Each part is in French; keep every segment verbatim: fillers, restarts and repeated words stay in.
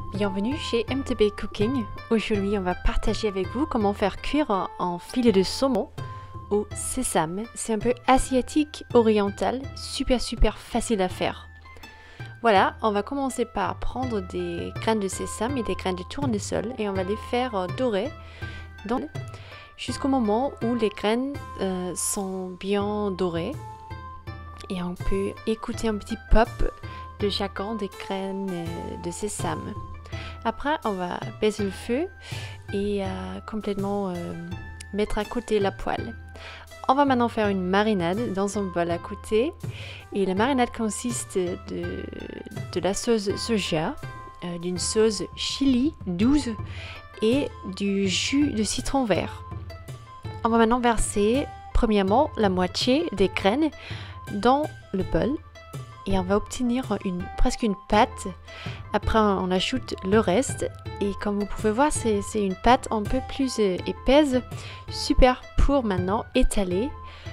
Bienvenue chez M T B Cooking. Aujourd'hui, on va partager avec vous comment faire cuire un filet de saumon au sésame. C'est un peu asiatique, oriental, super super facile à faire. Voilà, on va commencer par prendre des graines de sésame et des graines de tournesol et on va les faire dorer dans jusqu'au moment où les graines euh, sont bien dorées. Et on peut écouter un petit pop de chacun des graines de sésame. Après, on va baisser le feu et euh, complètement euh, mettre à côté la poêle. On va maintenant faire une marinade dans un bol à côté. Et la marinade consiste de, de la sauce soja, euh, d'une sauce chili douce et du jus de citron vert. On va maintenant verser premièrement la moitié des graines dans le bol. Et on va obtenir une, presque une pâte. Après, on ajoute le reste. Et comme vous pouvez voir, c'est une pâte un peu plus épaisse. Super pour maintenant étaler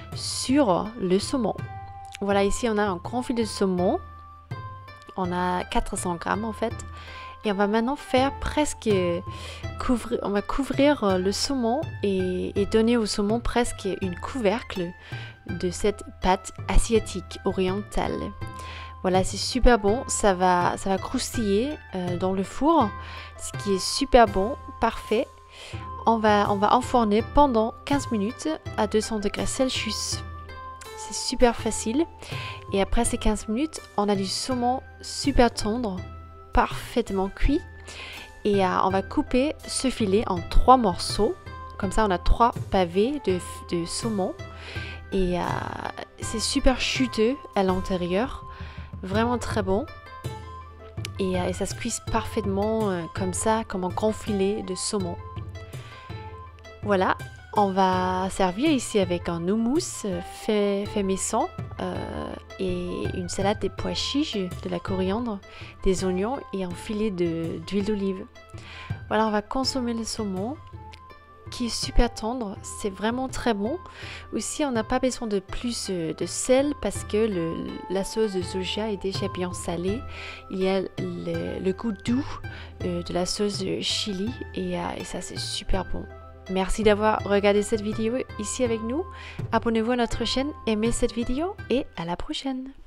sur le saumon. Voilà, ici on a un grand filet de saumon. On a quatre cents grammes en fait. Et on va maintenant faire presque couvrir, on va couvrir le saumon et, et donner au saumon presque une couvercle de cette pâte asiatique orientale. Voilà, c'est super bon, ça va, ça va croustiller euh, dans le four, ce qui est super bon, parfait. On va, on va enfourner pendant quinze minutes à deux cents degrés Celsius. C'est super facile. Et après ces quinze minutes, on a du saumon super tendre, parfaitement cuit. Et euh, on va couper ce filet en trois morceaux. Comme ça, on a trois pavés de, de saumon. Et euh, c'est super chuteux à l'intérieur, vraiment très bon. Et, euh, et ça se cuise parfaitement euh, comme ça, comme un grand filet de saumon. Voilà, on va servir ici avec un houmous fait, fait maison euh, et une salade des pois chiches, de la coriandre, des oignons et un filet d'huile d'olive. Voilà, on va consommer le saumon, qui est super tendre, c'est vraiment très bon. Aussi, on n'a pas besoin de plus de sel parce que le, la sauce de soja est déjà bien salée. Il y a le, le goût doux euh, de la sauce de chili et, euh, et ça c'est super bon. Merci d'avoir regardé cette vidéo ici avec nous. Abonnez-vous à notre chaîne, aimez cette vidéo et à la prochaine.